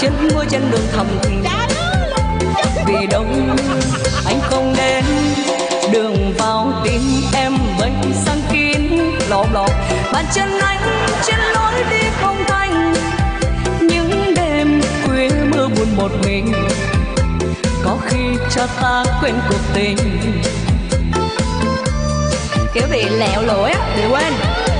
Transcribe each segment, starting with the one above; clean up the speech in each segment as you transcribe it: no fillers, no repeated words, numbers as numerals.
chân mưa trên đường thầm thì vì đông anh không đến, đường vào tim em vây sang kín lộn bàn chân anh trên lối đi không thành. Những đêm khuya mưa buồn một mình, có khi cho ta quên cuộc tình. Kiểu bị lẹo lưỡi á, bị quên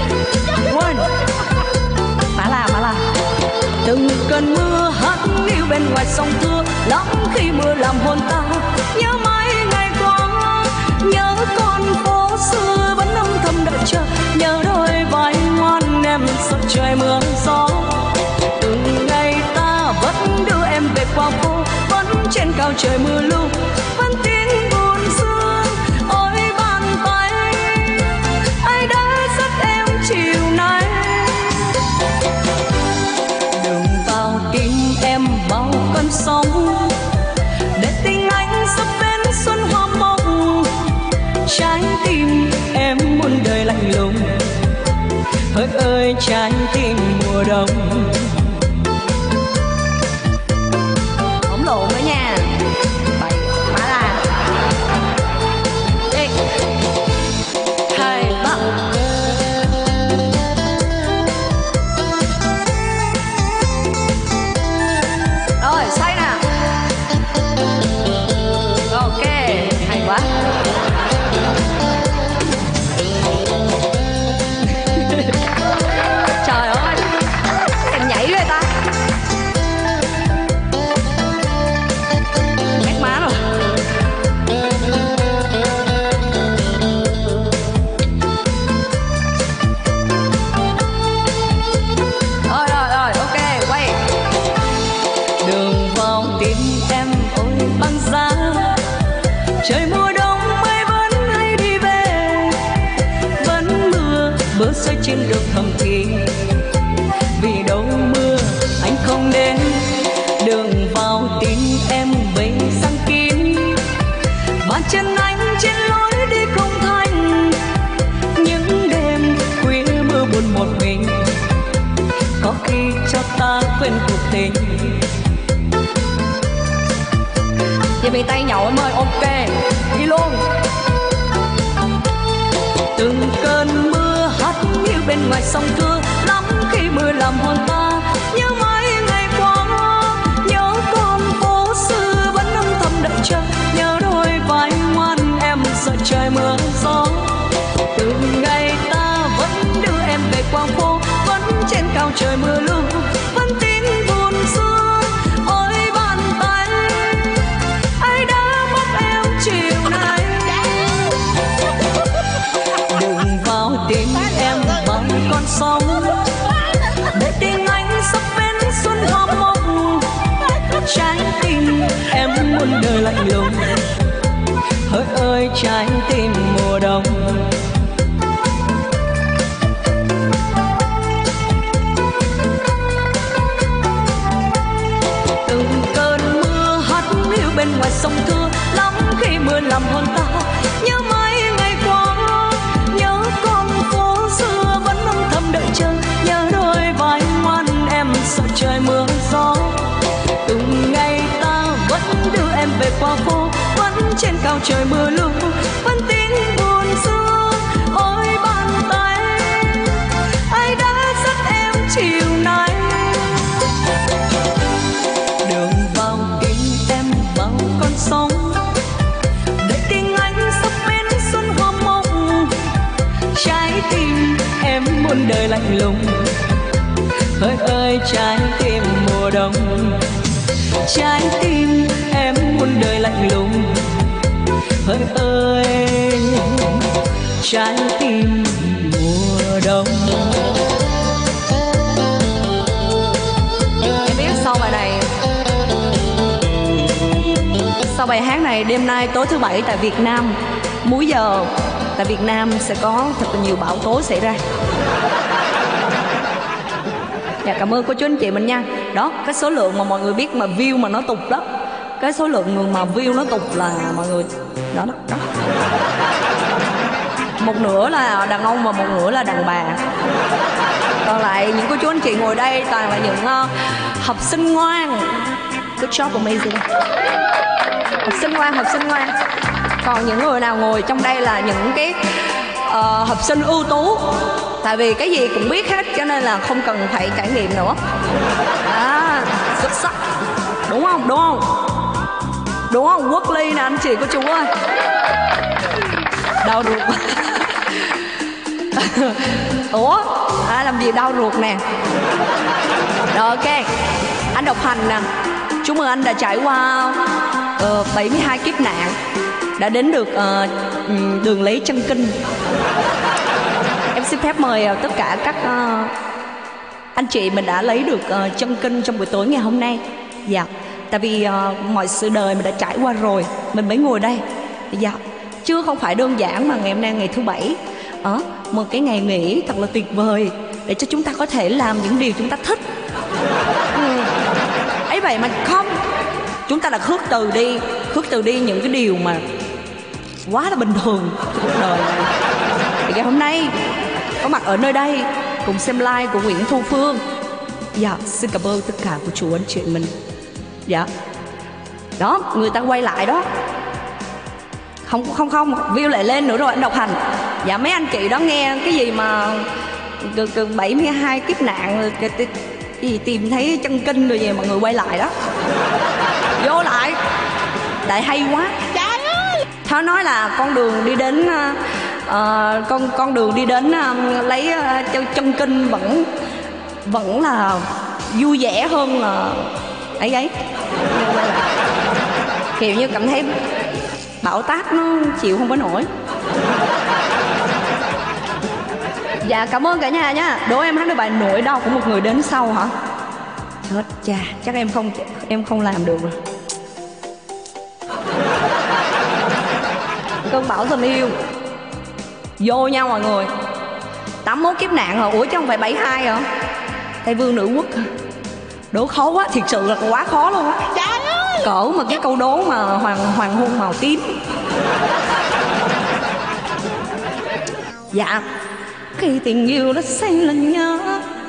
Mã là từng cơn mưa hắt hiu bên ngoài sông Thưa, lắm khi mưa làm hồn ta nhớ mãi ngày qua, nhớ con phố xưa vẫn âm thầm đợi chờ, nhớ đôi vai ngoan em sợ trời mưa gió. Từng ngày ta vẫn đưa em về qua phố, vẫn trên cao trời mưa lu, vẫn tiếng buồn xưa. Ôi bàn tay ai đã dắt em chiều nay, đừng vào tim em bao cơn sóng, để tình anh sắp bên xuân hoa mộng. Trái tim em muôn đời lạnh lùng, hỡi ơi trái tim mùa đông. Không lộn nữa nha. Mã là đi 2 3. Rồi xoay nè. Ok, hay quá. Trời ơi, em nhảy rồi ta. Mét má rồi. Rồi, ok, quay. Đường vào tim em ôi băng giá, trời mùa đông mây vẫn hay đi về, vẫn mưa bữa rơi trên đường thầm thì vì đâu mưa anh không đến, đường vào tim em vây sang kín, bàn chân anh trên lối đi không thành. Những đêm khuya mưa buồn một mình, có khi cho ta quên cuộc tình. Vậy bị tay nhậu em ơi, ok, đi luôn. Từng cơn mưa hắt hiu bên ngoài sông Thưa, lắm khi mưa làm hồn ta nhớ mãi ngày qua, nhớ con phố xưa vẫn âm thầm đợi chờ, nhớ đôi vai ngoan em sợ trời mưa gió. Từng ngày ta vẫn đưa em về qua phố, vẫn trên cao trời mưa lu, vẫn tiếng buồn xưa. Ôi bàn tay ai đã mất em chiều nay, đừng vào tim em bằng con sóng, để tình anh sắp bên xuân hoa mộng. Trái tim em muôn đời lạnh lùng, hỡi ơi trái tim mùa đông. Từng cơn mưa hắt hiu bên ngoài sông Thưa, lắm khi mưa làm hồn ta nhớ mãi ngày qua, nhớ con phố xưa vẫn âm thầm đợi chờ, nhớ đôi vai ngoan em sợ trời mưa gió. Từng ngày ta vẫn đưa em về qua phố, vẫn trên cao trời mưa lu, vẫn tiếng buồn xưa. Ôi bàn tay ai đã dắt em chiều nay, đường vào tim em vào con sóng, để tình anh sắp bên xuân hoa mộng. Trái tim em muôn đời lạnh lùng, hỡi ơi trái tim mùa đông. Trái tim em muôn đời lạnh lùng, hỡi ơi trái tim mùa đông. Em biết sau bài này, sau bài hát này, đêm nay tối thứ Bảy tại Việt Nam, múi giờ tại Việt Nam sẽ có thật là nhiều bão tố xảy ra. Dạ, cảm ơn cô chú anh chị mình nha. Đó, cái số lượng mà mọi người biết mà view mà nó tụt đó, cái số lượng người mà view nó tụt là mọi người đó. Một nửa là đàn ông và một nửa là đàn bà. Còn lại những cô chú anh chị ngồi đây toàn là những học sinh ngoan. Good job, amazing. Học sinh ngoan, học sinh ngoan. Còn những người nào ngồi trong đây là những cái học sinh ưu tú. Tại vì cái gì cũng biết hết cho nên là không cần phải trải nghiệm nữa. Xuất sắc. Đúng không? Đúng không? Đúng không? Quốc Ly nè anh chị cô chú ơi. Đau ruột. Ủa? Làm gì đau ruột nè. Rồi ok. Anh độc hành nè. Chúc mừng anh đã trải qua 72 kiếp nạn, đã đến được đường lấy chân kinh. Em xin phép mời tất cả các anh chị mình đã lấy được chân kinh trong buổi tối ngày hôm nay. Dạ. Tại vì mọi sự đời mình đã trải qua rồi, mình mới ngồi đây. Dạ. Chứ không phải đơn giản mà ngày hôm nay ngày thứ Bảy, một cái ngày nghỉ thật là tuyệt vời để cho chúng ta có thể làm những điều chúng ta thích. Ấy vậy mà không, chúng ta đã khước từ đi những cái điều mà quá là bình thường trong cuộc đời này. Thì ngày hôm nay có mặt ở nơi đây cùng xem live của Nguyễn Thu Phương. Dạ, xin cảm ơn tất cả của chú anh chị mình. Dạ. Đó, người ta quay lại đó. Không, view lại lên nữa rồi anh độc hành. Dạ, mấy anh chị đó nghe cái gì mà 72 kiếp nạn cái gì tìm thấy chân kinh rồi về mọi người quay lại đó. Vô lại. Đại hay quá. Trời ơi. Tháo nói là con đường đi đến con đường đi đến lấy chân kinh vẫn là vui vẻ hơn là ấy. Kiểu như cảm thấy bão táp nó chịu không có nổi. Dạ cảm ơn cả nhà nha. Đố em hát được bài Nỗi Đau của Một Người Đến Sau hả? Chết cha, chắc em không làm được rồi. Cơn bão tình yêu. Vô nhau mọi người. 81 kiếp nạn hả? Ủa chứ không phải 72 hả? Tây Vương Nữ Quốc hả? Đố khó quá, thiệt sự là quá khó luôn á. Trời ơi. Cỡ mà cái câu đố mà hoàng hôn màu tím. Dạ. Khi tình yêu nó say lần nhớ.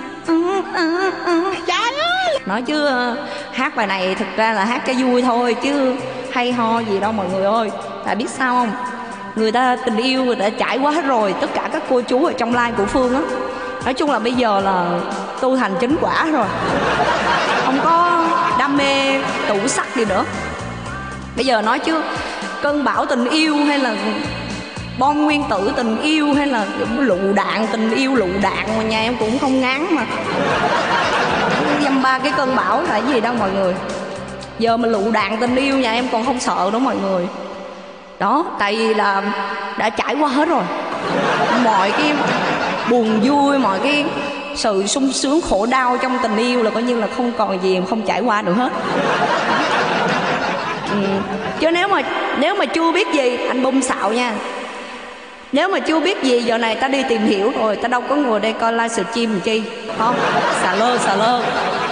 Trời ơi. Nói chứ hát bài này thực ra là hát cho vui thôi, chứ hay ho gì đâu mọi người ơi. Tại biết sao không? Người ta tình yêu người ta trải qua hết rồi. Tất cả các cô chú ở trong live của Phương á, nói chung là bây giờ là tu thành chính quả rồi, không có đam mê tủ sắc gì nữa. Bây giờ nói chứ cơn bão tình yêu hay là bom nguyên tử tình yêu hay là lựu đạn tình yêu lựu đạn mà nhà em cũng không ngán mà. Dăm ba cái cơn bão là cái gì đâu mọi người. Giờ mà lựu đạn tình yêu nhà em còn không sợ nữa mọi người. Đó, tại vì là đã trải qua hết rồi. Mọi cái buồn vui, mọi cái sự sung sướng khổ đau trong tình yêu là coi như là không còn gì không trải qua được hết. Chứ nếu mà chưa biết gì anh bung xạo nha. Nếu mà chưa biết gì giờ này ta đi tìm hiểu rồi, ta đâu có ngồi đây coi livestream làm chi. Không, xà lơ.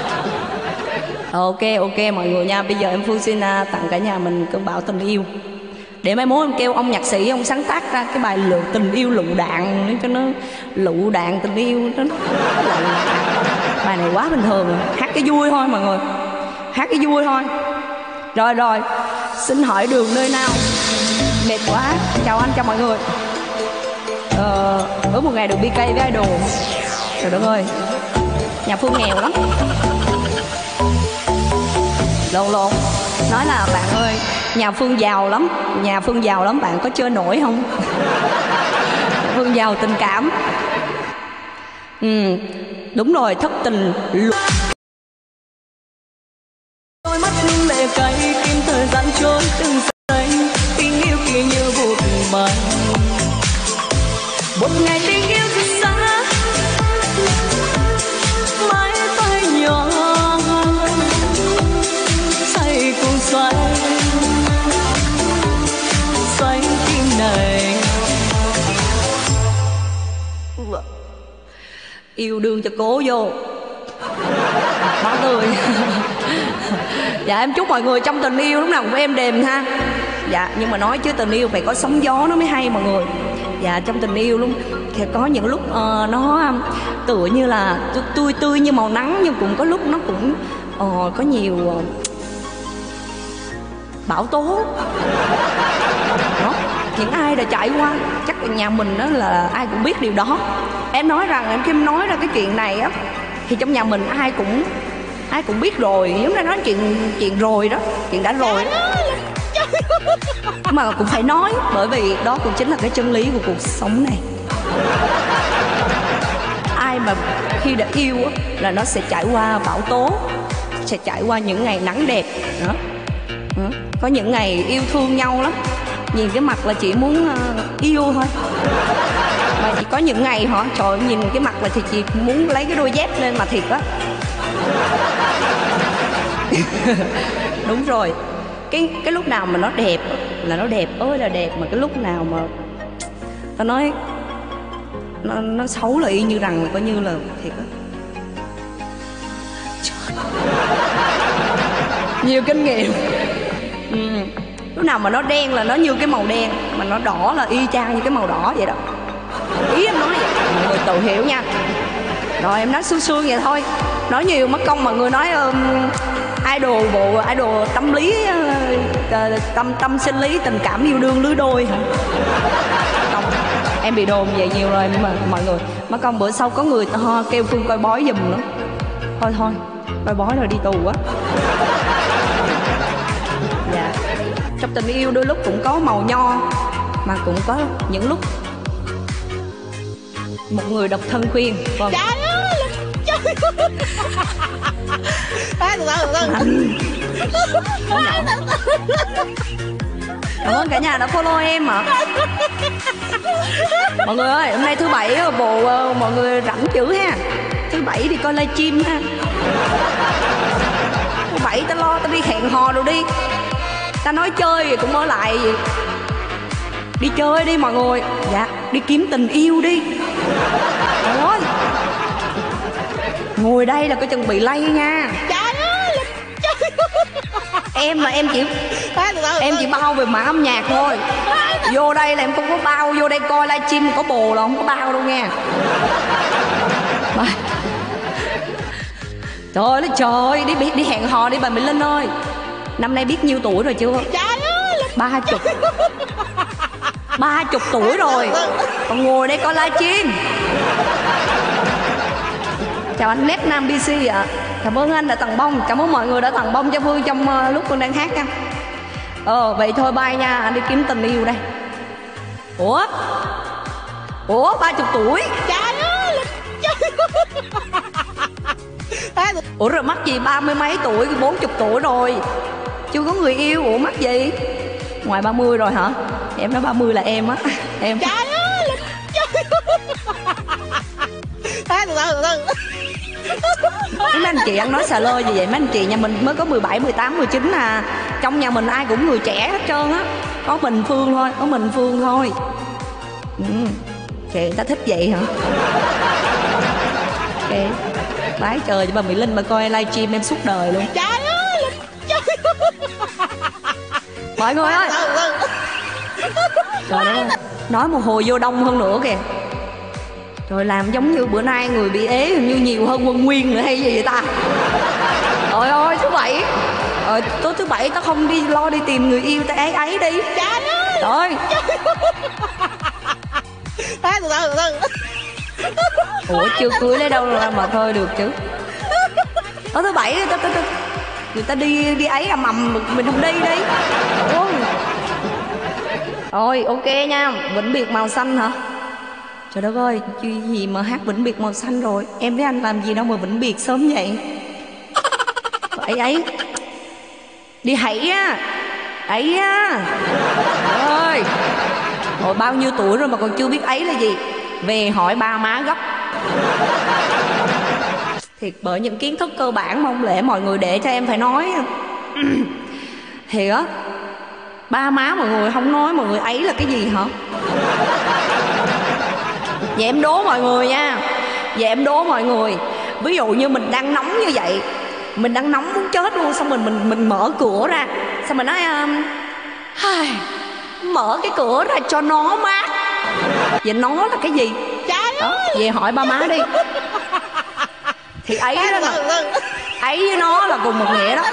Ok mọi người nha. Bây giờ em Phương xin tặng cả nhà mình cơn bão tình yêu. Để mai mốt em kêu ông nhạc sĩ ông sáng tác ra cái bài tình yêu lựu đạn cho nó lựu đạn tình yêu đó. Bài này quá bình thường rồi. Hát cái vui thôi mọi người. Hát cái vui thôi. Rồi xin hỏi đường nơi nào. Mệt quá. Chào anh, chào mọi người. Ước một ngày được BK với idol. Trời đất ơi, nhà Phương nghèo lắm. Lộn nói là bạn ơi, nhà Phương giàu lắm, bạn có chơi nổi không? Phương giàu tình cảm. Đúng rồi, thất tình. Đôi mắt lệ cay kim thời gian trôi từng giây, tình yêu kia như vụt bay. Một ngày tình yêu rất xa, mãi tay nhỏ say cùng xoay tim này. Yêu đương cho cố vô máu tươi. Dạ em chúc mọi người trong tình yêu lúc nào cũng êm đềm ha. Dạ nhưng mà nói chứ tình yêu phải có sóng gió nó mới hay mọi người. Dạ trong tình yêu luôn thì có những lúc nó tựa như là tươi tươi như màu nắng, nhưng cũng có lúc nó cũng có nhiều bão tố đó. Những ai đã trải qua chắc là nhà mình đó là ai cũng biết điều đó. Em nói rằng em khi em nói ra cái chuyện này á thì trong nhà mình ai cũng biết rồi, giống như nói chuyện rồi đó, chuyện đã rồi đó. Mà cũng phải nói, bởi vì đó cũng chính là cái chân lý của cuộc sống này. Ai mà khi đã yêu á, là nó sẽ trải qua bão tố, sẽ trải qua những ngày nắng đẹp đó. Có những ngày yêu thương nhau lắm, nhìn cái mặt là chỉ muốn yêu thôi. Mà chỉ có những ngày hả, trời ơi, nhìn cái mặt là thì chị muốn lấy cái đôi dép lên mà thiệt á. Đúng rồi, cái lúc nào mà nó đẹp là nó đẹp ơi là đẹp, mà cái lúc nào mà ta nói nó xấu là y như rằng là coi như là thiệt á. Nhiều kinh nghiệm. Lúc nào mà nó đen là nó như cái màu đen, mà nó đỏ là y chang như cái màu đỏ vậy đó. Ý em nói vậy, mọi người tự hiểu nha. Rồi em nói sương sương vậy thôi, nói nhiều mất công mọi người nói idol tâm lý, tâm sinh lý tình cảm yêu đương lứa đôi hả? Không, em bị đồn vậy nhiều rồi mà mọi người mất công bữa sau có người kêu Phương coi bói giùm nữa. Thôi coi bói rồi đi tù quá. Dạ, trong tình yêu đôi lúc cũng có màu nho, mà cũng có những lúc một người độc thân khuyên. Vâng. Cảm ơn cả nhà đã follow em ạ. Mọi người ơi, hôm nay thứ bảy bộ mọi người rảnh chữ ha. Thứ bảy thì coi livestream ha. Thứ bảy ta lo ta đi hẹn hò rồi đi. Ta nói chơi thì cũng ở lại gì. Đi chơi đi mọi người. Dạ, đi kiếm tình yêu đi. Trời ơi, ngồi đây là coi chừng bị lây nha. Em là em chỉ bao về mảng âm nhạc thôi. Vô đây là em không có bao, vô đây coi livestream có bồ là không có bao đâu nha. Trời ơi, đi hẹn hò đi bà Mỹ Linh ơi. Năm nay biết nhiêu tuổi rồi chưa? 30 tuổi rồi, còn ngồi đây coi livestream. Chào anh Nét Nam BC ạ. Cảm ơn anh đã tặng bông. Cảm ơn mọi người đã tặng bông cho Phương trong lúc Phương đang hát nha. Vậy thôi bye nha, anh đi kiếm tình yêu đây. Ủa 30 tuổi. Ủa rồi mắc gì 30 mấy tuổi, 40 tuổi rồi chưa có người yêu, ủa mắc gì? Ngoài 30 rồi hả? Em nói 30 là em á. Em mấy anh chị ăn nói xà lơ gì vậy? Mấy anh chị nhà mình mới có 17, 18, 19 à. Trong nhà mình ai cũng người trẻ hết trơn á. Có mình Phương thôi. Chị ta thích vậy hả? Ok, bái trời cho bà Mỹ Linh mà coi livestream em suốt đời luôn. Mọi người ơi, trời ơi, nói một hồi vô đông hơn nữa kìa. Rồi làm giống như bữa nay người bị ế hình như nhiều hơn Quân Nguyên nữa hay gì vậy ta? Trời ơi, thứ bảy tối thứ bảy tao không đi lo đi tìm người yêu, tao ấy đi. Trời ơi. Ủa chưa cưới lấy đâu ra mà thôi được chứ. Tối thứ bảy người ta đi ấy ầm mình không đi. Ôi. Rồi ok nha, vĩnh biệt màu xanh hả? Trời đất ơi, chuyện gì mà hát vĩnh biệt màu xanh rồi. Em với anh làm gì đâu mà vĩnh biệt sớm vậy. Ấy đi hãy á. Ấy á. Trời ơi, hồi bao nhiêu tuổi rồi mà còn chưa biết ấy là gì. Về hỏi ba má gấp. Thiệt, bởi những kiến thức cơ bản mà không lẽ mọi người để cho em phải nói. Thiệt á, ba má mọi người không nói mọi người ấy là cái gì hả? Vậy em đố mọi người nha. Ví dụ như mình đang nóng như vậy, mình đang nóng muốn chết luôn, xong mình mở cửa ra, xong mình nói mở cái cửa ra cho nó mát. Vậy nó là cái gì? Đó, về hỏi ba má đi. Thì ấy đó là ấy với nó là cùng một nghĩa đó.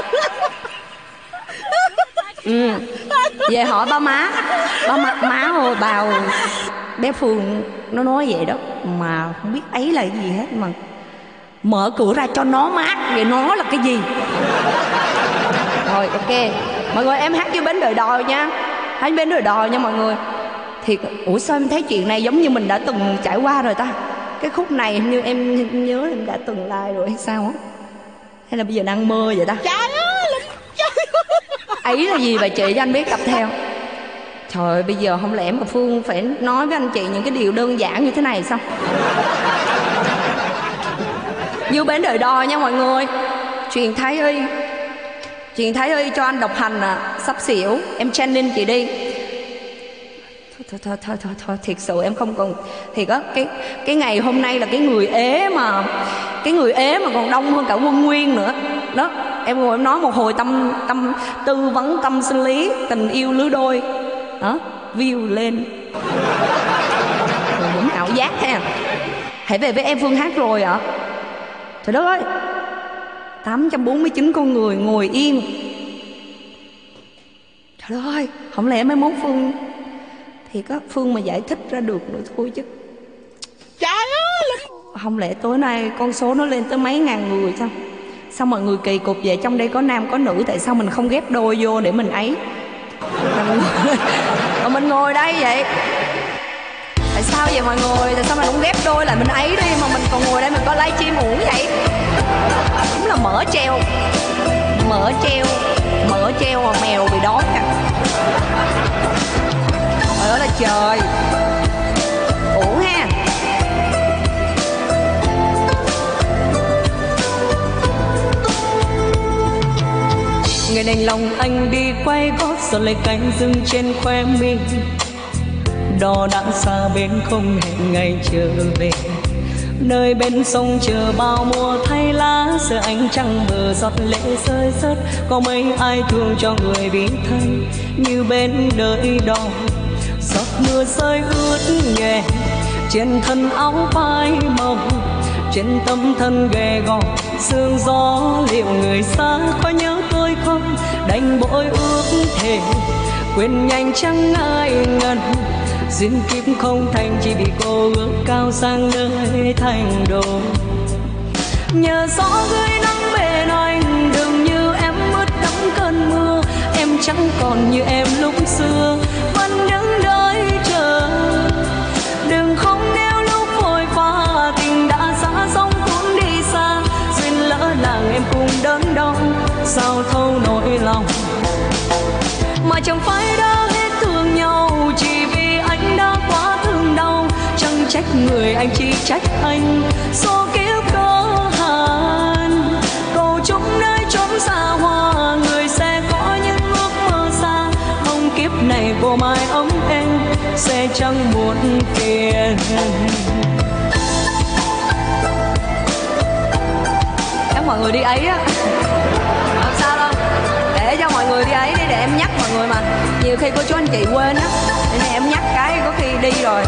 Về hỏi ba má. Má ơi bà bé Phương nó nói vậy đó, mà không biết ấy là cái gì hết, mà mở cửa ra cho nó mát, vậy nó là cái gì? Rồi ok, mọi người em hát với Bến Đời Đò nha, hát Bến Đời Đò nha mọi người. Thì ủa sao em thấy chuyện này giống như mình đã từng trải qua rồi ta? Cái khúc này hình như em nhớ em đã từng like rồi hay sao á? Hay là bây giờ đang mơ vậy ta? Trời ơi, ấy là gì bà chị cho anh biết tập theo. Trời ơi, bây giờ không lẽ mà Phương phải nói với anh chị những cái điều đơn giản như thế này sao? Như Bến Đời Đò nha mọi người. Truyền Thái ơi cho anh độc hành sắp xỉu. Em training chị đi. Thôi thiệt sự em không còn. Thiệt á, cái ngày hôm nay là cái người ế mà còn đông hơn cả Quân Nguyên nữa. Đó, em ngồi em nói một hồi tâm tư vấn tâm sinh lý, tình yêu lứa đôi. Đó, view lên. Rồi những ảo giác ha. Hãy về với em Phương hát rồi ạ. Trời đất ơi, 849 con người ngồi yên. Trời đất ơi, không lẽ mấy mốt Phương thì có Phương mà giải thích ra được nữa thôi chứ. trời ơi, Không lẽ tối nay con số nó lên tới mấy ngàn người sao? Sao mọi người kỳ cục vậy? Trong đây có nam có nữ, tại sao mình không ghép đôi vô để mình ấy? Mà mình ngồi đây vậy. Tại sao vậy mọi người? Tại sao mình không ghép đôi lại mình ấy đi, mà mình còn ngồi đây mình có livestream uổng vậy? Đúng là mở treo mà mèo bị đói nè. Trời ơi là trời. Uổng ha. Ngày đành lòng anh đi quay gót, rồi lấy cánh rừng trên khoe mi. Đò đã xa bên không hẹn ngày trở về. Nơi bên sông chờ bao mùa thay lá, giờ ánh trăng bờ giọt lệ rơi rớt. Có mấy ai thương cho người bị thân như bên đời đò. Giọt mưa rơi ướt nhẹ trên thân áo phai màu, trên tâm thân ghê gò sương gió. Liệu người xa có nhớ tôi không? Đành bội ước thề quên nhanh chẳng ai ngần. Duyên kiếp không thành chỉ vì cô ước cao sang nơi thành đô. Nhờ gió gửi nắng bên anh, đừng như em ướt đẫm cơn mưa. Em chẳng còn như em lúc xưa, vẫn đứng đợi chờ. Đừng không nếu lúc vội vã, tình đã xa sông cũng đi xa. Duyên lỡ làng em cùng đớn đau, sao thấu nỗi lòng. Mà chẳng phải đã hết thương nhau, chỉ vì anh đã quá thương đau. Chẳng trách người anh, chỉ trách anh số kiếp có hạn. Cầu chúc nơi chốn xa hoa, người sẽ có những ước mơ xa. Mong kiếp này vô mai ấm êm, sẽ chẳng muộn phiền. Chắc mọi người đi ấy á. Làm sao đâu, để cho mọi người đi ấy đi, để em nhắc mọi người mà. Nhiều khi cô chú anh chị quên á, nên em nhắc cái có khi đi rồi.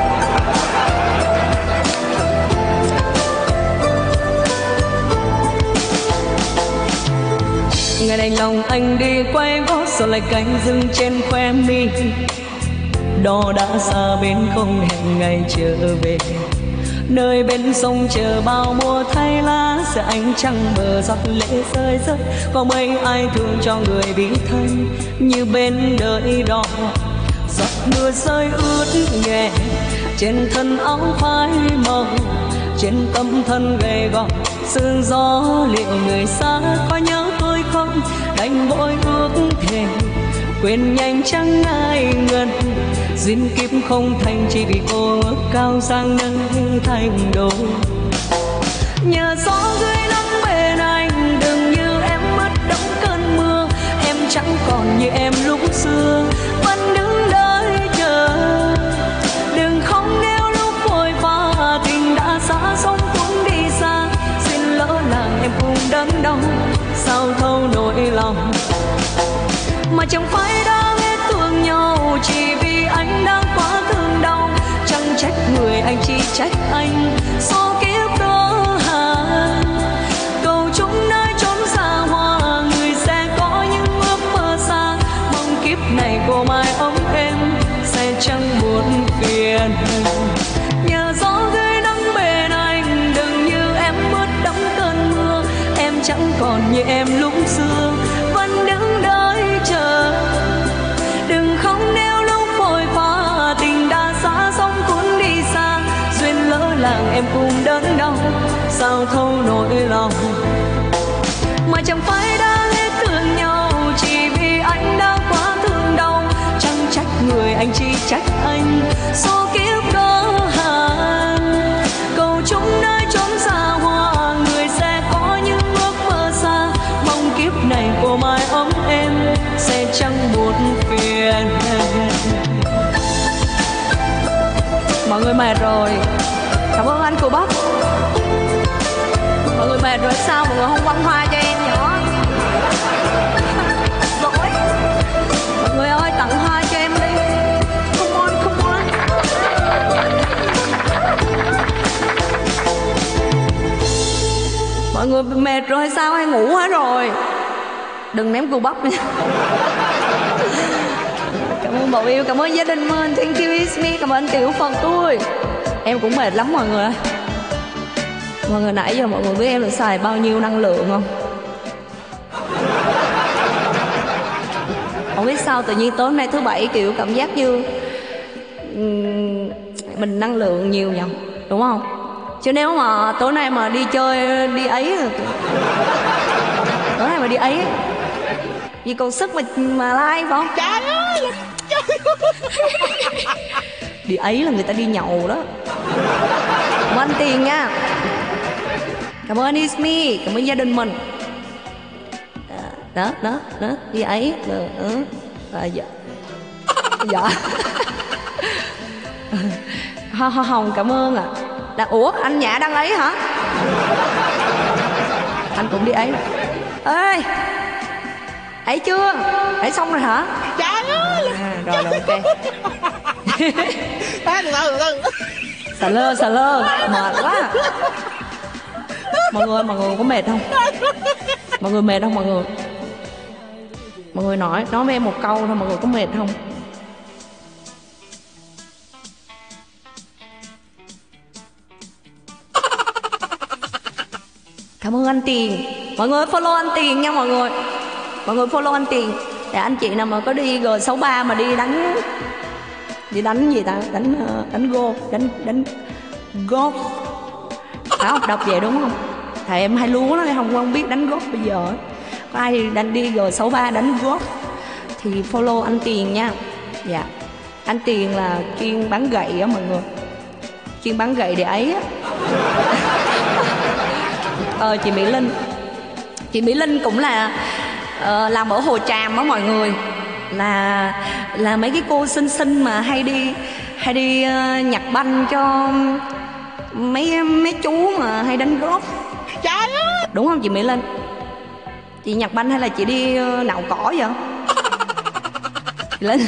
Ngày đành lòng anh đi quay gót, rồi lại cánh rừng trên khoe mi. Đò đã xa bên không hẹn ngày trở về. Nơi bên sông chờ bao mùa thay lá, sẽ ánh trăng bờ giọt lệ rơi rớt. Có mấy ai thương cho người bị thân như bên đời đò. Giọt mưa rơi ướt nhẹ trên thân áo phai màu, trên tâm thân gầy gò sương gió. Liệu người xa có nhớ tôi không? Đành vội ước thề quên nhanh chẳng ai ngần. Duyên kiếp không thành chỉ vì cô ước cao sang nơi thành đô. Nhờ gió gửi nắng bên anh, đừng như em mất đẫm cơn mưa. Em chẳng còn như em lúc xưa, vẫn đứng đợi chờ. Đừng không nếu lúc vội vã, tình đã xa sông cũng đi xa. Xin lỡ làng em cùng đớn đau, sao thấu nỗi lòng. Mà chẳng phải đã hết thương nhau, chỉ vì anh đang quá thương đau. Chẳng trách người anh, chỉ trách anh số kiếp đó hàng. Cầu chúc nơi chốn xa hoa người sẽ có những ước mơ xa, mong kiếp này cô mai ấm êm sẽ chẳng buồn phiền. Nhờ gió gửi nắng bên anh đừng như em ướt đẫm cơn mưa, em chẳng còn như em lúc xưa vẫn đứng đợi chờ. Đừng không nếu lúc vội pha tình đã xa sông cuốn đi xa, duyên lỡ làng em cùng đớn đau sao thấu nỗi lòng. Mà chẳng phải đã hết thương nhau chỉ vì anh đã quá thương đau, chẳng trách người anh chỉ trách anh số kiếp đó hàng. Cầu chúc nơi chốn xa hoa người sẽ có những ước mơ xa, mong kiếp này cô mai ấm êm sẽ chẳng buồn phiền. Mọi người mệt rồi, cảm ơn anh cô bác. Mọi người mệt rồi sao mọi người không quăng hoa cho em nhỏ? Lỗi. Mọi người ơi tặng hoa cho em đi. Come on, come on. Mọi người mệt rồi sao hay ngủ hết rồi? Đừng ném cô bắp nha. Cảm ơn Bảo Yêu, cảm ơn gia đình mình, thank you is me, cảm ơn Tiểu Phần tôi. Em cũng mệt lắm mọi người ơi. Mọi người nãy giờ mọi người biết em đã xài bao nhiêu năng lượng không? Không biết sao tự nhiên tối hôm nay thứ bảy kiểu cảm giác như mình năng lượng nhiều nhỉ, đúng không? Chứ nếu mà tối nay mà đi chơi đi ấy, tối nay mà đi ấy vì còn sức mà like phải không? Trời ơi Đi ấy là người ta đi nhậu đó. Cảm ơn Tiền nha, cảm ơn Ismi, cảm ơn gia đình mình. Đó đi ấy dạ dạ. Hoa hồng cảm ơn ạ. Ủa anh Nhã đang ấy hả? Anh cũng đi ấy. Ê ấy chưa? Ấy xong rồi hả? trời ơi Rồi ok. từ. Xà lơ mệt quá. Mọi người có mệt không? Mọi người mệt không mọi người? Mọi người nói với em một câu thôi, mọi người có mệt không? Cảm ơn anh Tiền. Mọi người follow anh Tiền nha mọi người. Mọi người follow anh Tiền để anh chị nào mà có đi G63 mà đi đánh gì ta? Đánh golf. Phải không? Đọc vậy đúng không? Thầy em hay lúa đó, em không biết đánh golf bây giờ. Có ai đi G63 đánh golf thì follow anh Tiền nha. Dạ. Anh Tiền là chuyên bán gậy á mọi người. Chuyên bán gậy để ấy á. Chị Mỹ Linh. Chị Mỹ Linh cũng là làm ở Hồ Tràm á mọi người. Là mấy cái cô xinh mà hay đi nhặt banh cho mấy chú mà hay đánh golf. Trời ơi. Đúng không chị Mỹ Linh? Chị nhặt banh hay là chị đi nạo cỏ vậy? Chị Linh.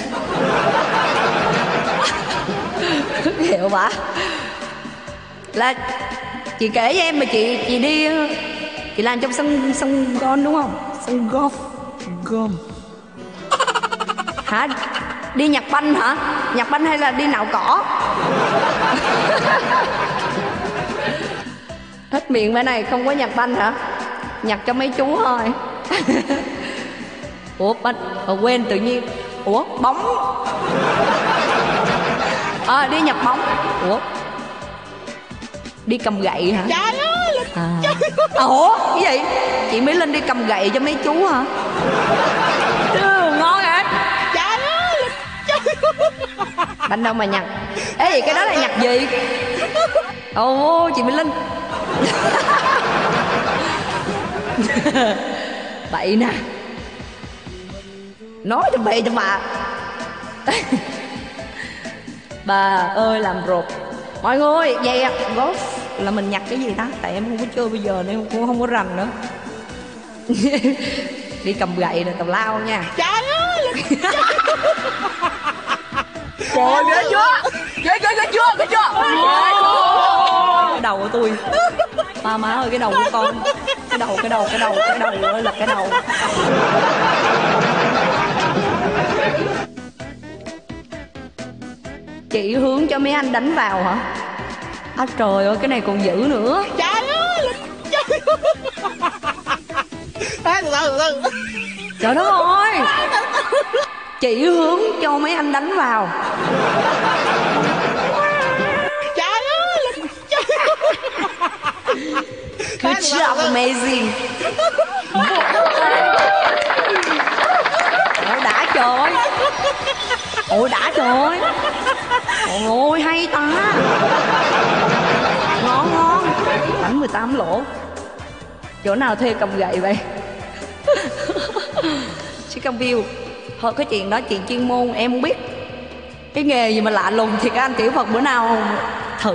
Hiểu bà. Là chị kể với em mà chị đi, chị làm trong sân golf đúng không? Sân golf. Hả? Đi nhặt banh hả? Nhặt banh hay là đi nạo cỏ? Hết miệng bên này không có nhặt banh hả? Nhặt cho mấy chú thôi. Ủa banh, quên tự nhiên. Ủa bóng. Đi nhặt bóng. Ủa đi cầm gậy hả? Trời ơi ủa cái gì? Chị Mỹ Linh đi cầm gậy cho mấy chú hả? Ngon hả? Trời ơi. Banh đâu mà nhặt? Ê vậy cái đó là nhặt gì? Ồ chị Mỹ Linh. Bậy nè. Nói cho bậy cho bà. Bà ơi làm rột. Mọi người vậy golf là mình nhặt cái gì ta? Tại em không có chơi bây giờ nên cũng không có rành nữa. Đi cầm gậy rồi tào lao nha. Trời ơi. Trời ghê chưa? Cái chưa Cái đầu của tôi. Má ơi, cái đầu của con. Cái đầu ơi là cái đầu. Chị hướng cho mấy anh đánh vào hả? À, trời ơi, cái này còn dữ nữa. Trời ơi. Từ. Trời đất ơi. Chị hướng cho mấy anh đánh vào. Trời ơi. Good job, amazing. Ôi đã trời. Ôi đã trời. Ôi hay ta. Ngon. Bánh 18 lỗ. Chỗ nào thuê cầm gậy vậy? Chicken view. Thôi cái chuyện đó chuyện chuyên môn em không biết. Cái nghề gì mà lạ lùng thì các anh Tiểu Phật bữa nào thử.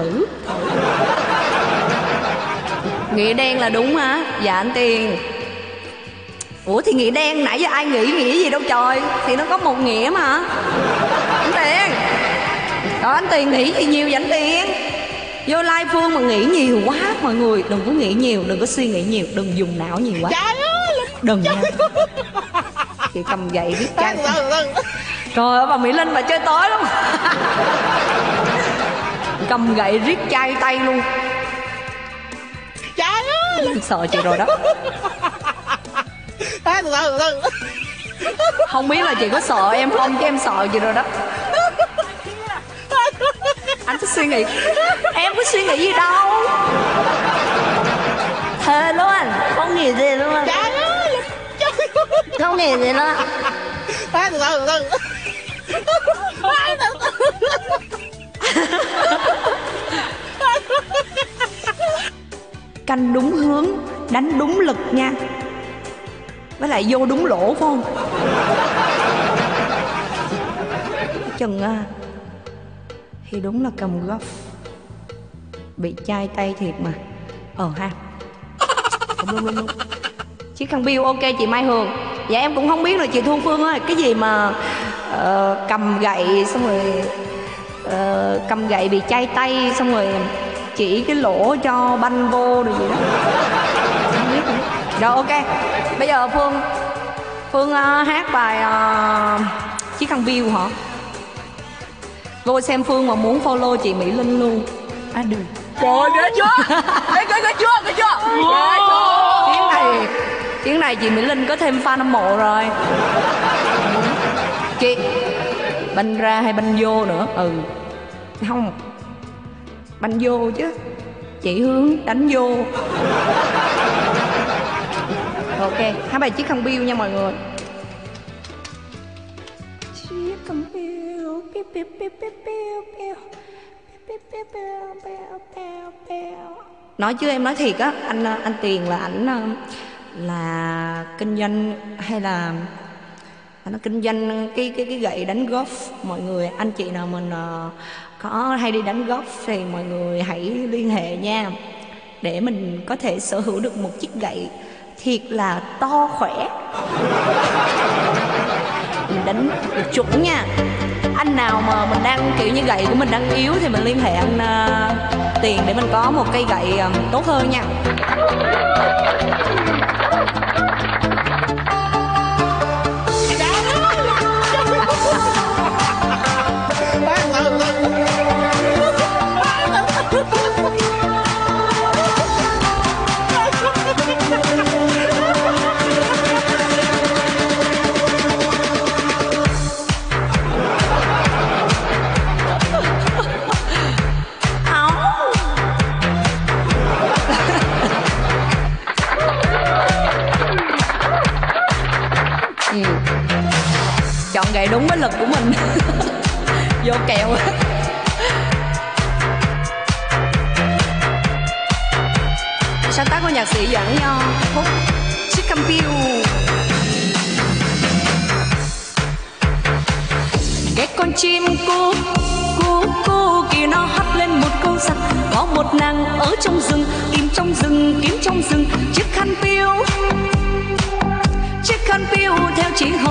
Nghĩa đen là đúng hả? Dạ anh Tiền. Ủa thì nghĩa đen nãy giờ ai nghĩ nghĩa gì đâu trời. Thì nó có một nghĩa mà. Anh Tiền. Rồi anh Tiền nghĩ gì nhiều vậy anh Tiền? Vô Lai Phương mà nghĩ nhiều quá. Mọi người đừng có nghĩ nhiều, đừng có suy nghĩ nhiều, đừng dùng não nhiều quá. Trời ơi. Đừng nha. Chị cầm gậy viết trai. Trời ơi bà Mỹ Linh bà chơi tối lắm. Cầm gậy riết chai tay luôn. Trời ơi. Sợ chị rồi đó. Từ. Không biết là chị có sợ em không chứ em sợ chị rồi đó. Anh cứ suy nghĩ. Em có suy nghĩ gì đâu. Thề luôn. Không nghĩ gì luôn. Trời ơi. Không nghĩ gì luôn. Từ. Canh đúng hướng, đánh đúng lực nha. Với lại vô đúng lỗ phải không? Chừng thì đúng là cầm golf bị chai tay thiệt mà. Ha. Đúng. Chiếc khăn bill ok chị Mai Hường. Dạ em cũng không biết là chị Thu Phương ơi. Cái gì mà cầm gậy xong rồi cầm gậy bị chai tay xong rồi chỉ cái lỗ cho banh vô rồi gì đó. Không biết nữa. Rồi ok. Bây giờ Phương hát bài Chiếc khăn bill hả? Vô xem Phương mà muốn follow chị Mỹ Linh luôn. Được. Trời ghê chưa? Ghê chưa? Chuyến này chị Mỹ Linh có thêm fan hâm mộ rồi. Chị banh ra hay banh vô nữa? Không, banh vô chứ. Chị hướng đánh vô. Ok, hát bài Chiếc khăn bill nha mọi người. Chiếc khăn bill. Nói chứ em nói thiệt á, anh Tiền là ảnh là kinh doanh hay là anh kinh doanh cái gậy đánh golf. Mọi người anh chị nào mình có hay đi đánh golf thì mọi người hãy liên hệ nha, để mình có thể sở hữu được một chiếc gậy thiệt là to khỏe. Mình đánh được chuẩn nha. Anh nào mà mình đang kiểu như gậy của mình đang yếu thì mình liên hệ anh Tiền để mình có một cây gậy tốt hơn nha. Chọn gậy đúng với lực của mình. Vô kèo. Sáng tác của nhạc sĩ Doãn Nho, khúc Chiếc khăn bill. Cái con chim cu kia nó hát lên một câu rằng có một nàng ở trong rừng, tìm trong rừng, kiếm trong rừng chiếc khăn bill. Chiếc khăn bill theo chị